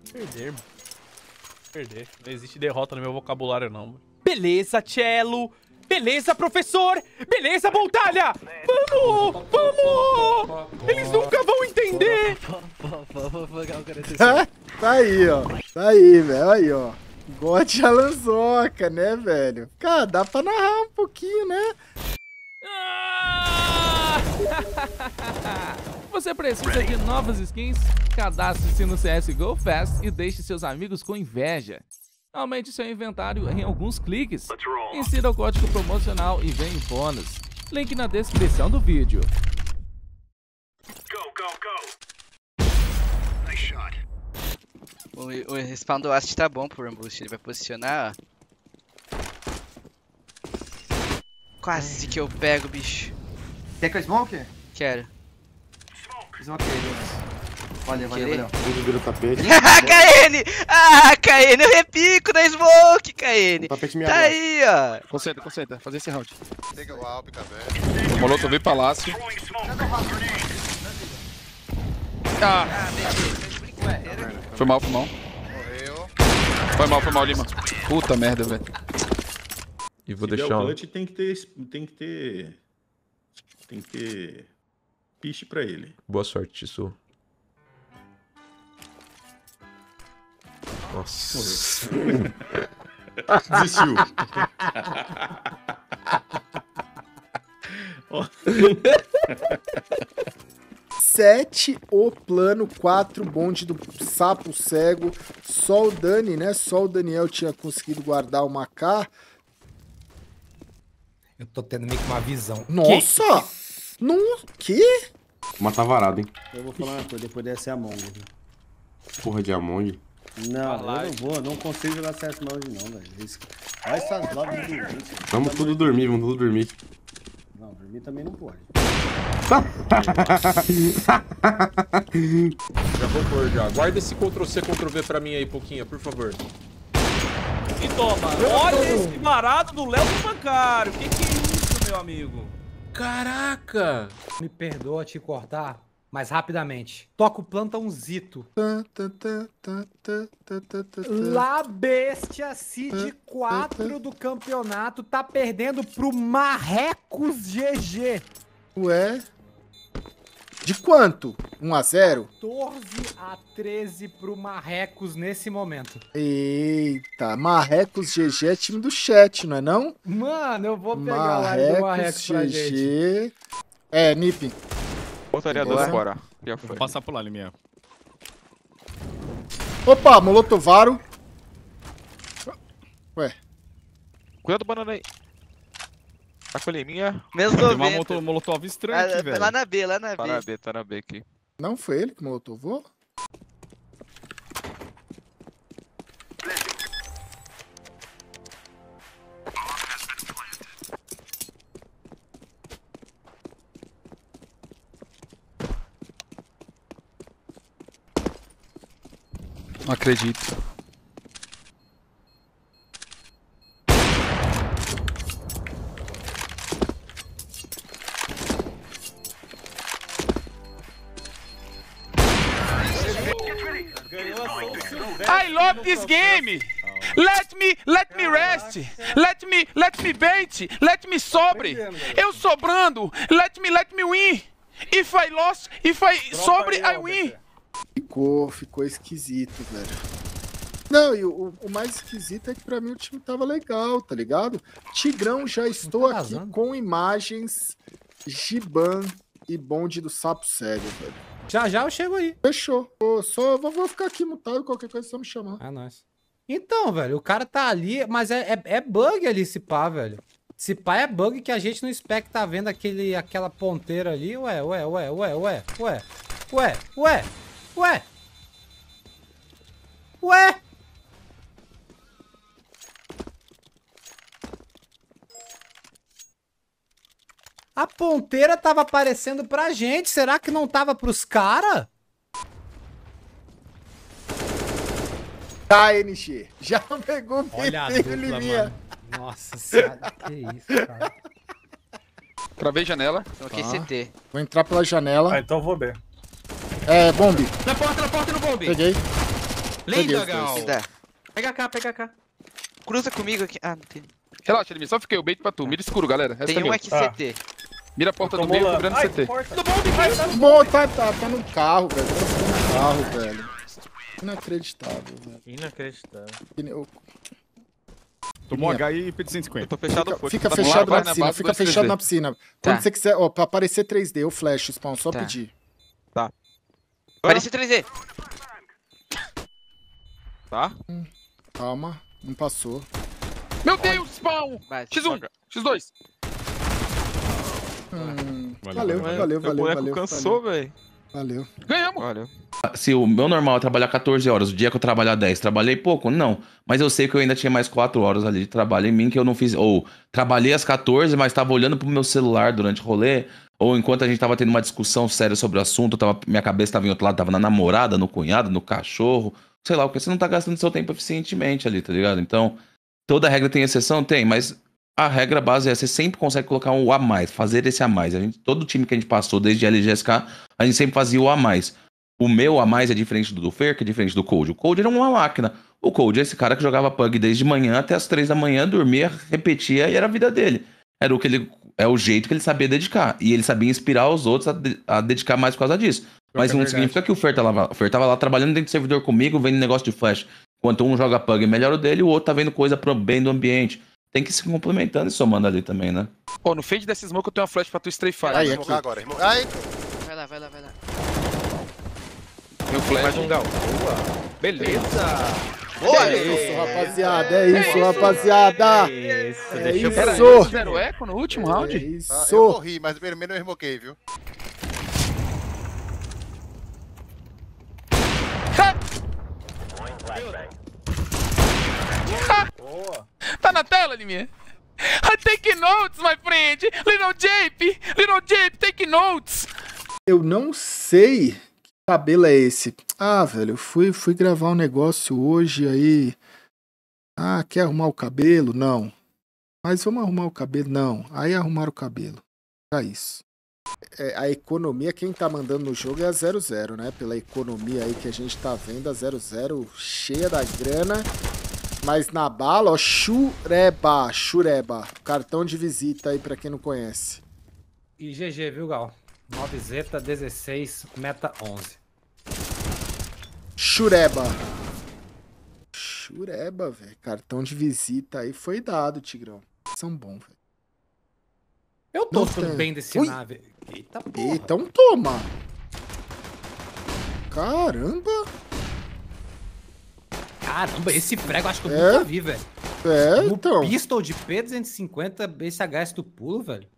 Perder, mano. Perder. Não existe derrota no meu vocabulário, não. Beleza, Cello. Beleza, professor. Beleza, Boltalha. Vamos! Vamos! Eles nunca vão entender. Tá aí, ó. Tá aí, velho. Aí, ó. God já lançoca, né, velho? Cara, dá pra narrar um pouquinho, né? Você precisa de novas skins? Cadastre-se no CSGO Fast e deixe seus amigos com inveja. Aumente seu inventário em alguns cliques. Insira o código promocional e ganhe bônus. Link na descrição do vídeo. O respawn do Ast tá bom pro Rambush, ele vai posicionar, ó. Quase que eu pego, bicho. Quer que eu smoke? Quero. Smoke ele. Valeu. Tudo vira o tapete. KN! Ah, KN, eu repico na smoke, KN. O tapete me Tá abraça. aí, ó. Concentra, fazer esse round. Pega o Alp, cabelo. O Molotov veio palácio. Ah, foi mal. Morreu. Foi mal, Lima. Puta merda, velho. E vou deixar. O clutch tem que ter piche pra ele. Boa sorte, Tissu. Nossa. Desistiu. Ó. 7 o plano, 4 bonde do sapo cego. Só o Dani, né? Só o Daniel tinha conseguido guardar uma K. Eu tô tendo meio que uma visão. Nossa! No quê? Mas tá varado, hein? Eu vou falar uma coisa, depois dessa é a Among. Porra de Among. Não, eu não consigo jogar CS hoje não, velho. Olha essas lojas de dormir. Vamos tudo dormir, Não, dormir também não pode. Já vou pôr já. Guarda esse Ctrl-C, Ctrl-V pra mim aí, pouquinho, por favor. E toma. Olha esse barato do Léo do Bancário. Que é isso, meu amigo? Caraca! Me perdoa te cortar, mas rapidamente. Toca o plantãozito. La Bestia Seed 4 do campeonato tá perdendo pro Marrecos GG. Ué? De quanto? 1-0? 14-13 pro Marrecos nesse momento. Eita, Marrecos GG é time do chat, não é não? Mano, eu vou pegar a live do Marrecos pra gente. GG. É, Nip. Portaria 2 agora. Já foi. Vou passar pro lá, Liminha. Opa, Molotovaro. Ué. Cuidado, banana aí. Tá com a Liminha. Mesmo Tem uma 90. molotov estranha aqui, velho. Lá na B. Tá na B aqui. Não foi ele que molotovou? Não acredito. I love this game. Let me rest. Let me bait. Let me sobre. Eu sobrando. Let me win. If I sobre, I win. Ficou esquisito, velho. Não, e o mais esquisito é que pra mim o time tava legal, tá ligado? Tigrão, já estou aqui com imagens, Giban e bonde do sapo cego, velho. Já eu chego aí. Fechou. Só vou ficar aqui mutado, qualquer coisa só me chamar. É nóis. Então, velho, o cara tá ali, mas é bug ali esse pá, velho. Esse pá é bug que a gente no spec tá vendo aquela ponteira ali. Ué. A ponteira tava aparecendo pra gente. Será que não tava pros caras? KNG. Já pegou o Olha a PT, dupla, Liminha. mano. Nossa senhora, que isso, cara. Travei janela. Ok, CT. Vou entrar pela janela. Então vou ver. É, bombe. Na porta no bombe. Peguei. Linda, Gal. Dá. Pega cá, pega cá. Cruza comigo aqui. Ah, não tem. Relaxa, Liminha, só fiquei o bait pra tu. Mira escuro, galera. Resta Tem um meu. aqui CT. Mira a porta do meio, cobrando CT. Bom, tá no carro, velho. Tá no carro, velho. Inacreditável, velho. Inacreditável. Tomou HI e P150. Tô fechado o Fica fechado na piscina, fica fechado na piscina. Quando você quiser, ó, pra aparecer 3D, eu flash, Spawn, só pedir. Parecia 3D. Tá? Calma, não passou. Meu Deus, Spawn! X1, X2. Valeu. Cansou, velho. Valeu. Ganhamos. Valeu. Se o meu normal é trabalhar 14 horas, o dia que eu trabalhar 10, trabalhei pouco? Não. Mas eu sei que eu ainda tinha mais 4 horas ali de trabalho em mim que eu não fiz. Ou trabalhei às 14, mas tava olhando pro meu celular durante o rolê. Ou enquanto a gente tava tendo uma discussão séria sobre o assunto, minha cabeça tava em outro lado, tava na namorada, no cunhado, no cachorro. Sei lá, porque você não tá gastando seu tempo eficientemente ali, tá ligado? Então, toda regra tem exceção? Tem, mas a regra base é você sempre consegue colocar um a mais, fazer esse a mais. Todo time que a gente passou, desde LGSK, a gente sempre fazia o a mais. O meu a mais é diferente do Fer, que é diferente do Cold. O Cold era uma máquina. O Cold é esse cara que jogava Pug desde manhã até as 3 da manhã, dormia, repetia e era a vida dele. Era o que ele... É o jeito que ele sabia dedicar. E ele sabia inspirar os outros a dedicar mais por causa disso. Mas não significa que o Fer tava lá trabalhando dentro do servidor comigo, vendo negócio de flash. Enquanto um joga Pug melhor o dele, o outro tá vendo coisa pro bem do ambiente. Tem que ir se complementando e somando ali também, né? Pô, no fade dessa smoke eu tenho uma flash pra tu strafe. Aí, Vou agora. Ai! Vai lá. Meu flash. Mais um gal. Boa. Beleza. Boa, É isso, rapaziada. É isso. Era 0 eco no último round? É isso. Eu morri, mas pelo menos eu remoquei, viu? Tá na tela, Liminha? Take notes, my friend! Little Jape, take notes! Eu não sei que cabelo é esse. Ah, velho, eu fui gravar um negócio hoje aí. Ah, quer arrumar o cabelo? Não. Mas vamos arrumar o cabelo? Não. Aí arrumaram o cabelo. É isso. A economia, quem tá mandando no jogo é a 00, né? Pela economia aí que a gente tá vendo, a 00 cheia da grana. Mas na bala, ó, Shureba. Cartão de visita aí pra quem não conhece. E GG, viu, Gal? 9Z, 16, meta 11. Shureba, velho. Cartão de visita aí foi dado, Tigrão. São bons, velho. Eu tô tudo bem desse nave. Eita, porra. Então toma. Caramba, esse prego acho que eu nunca vi, velho. então. Pistol de P250, esse HS do pulo, velho.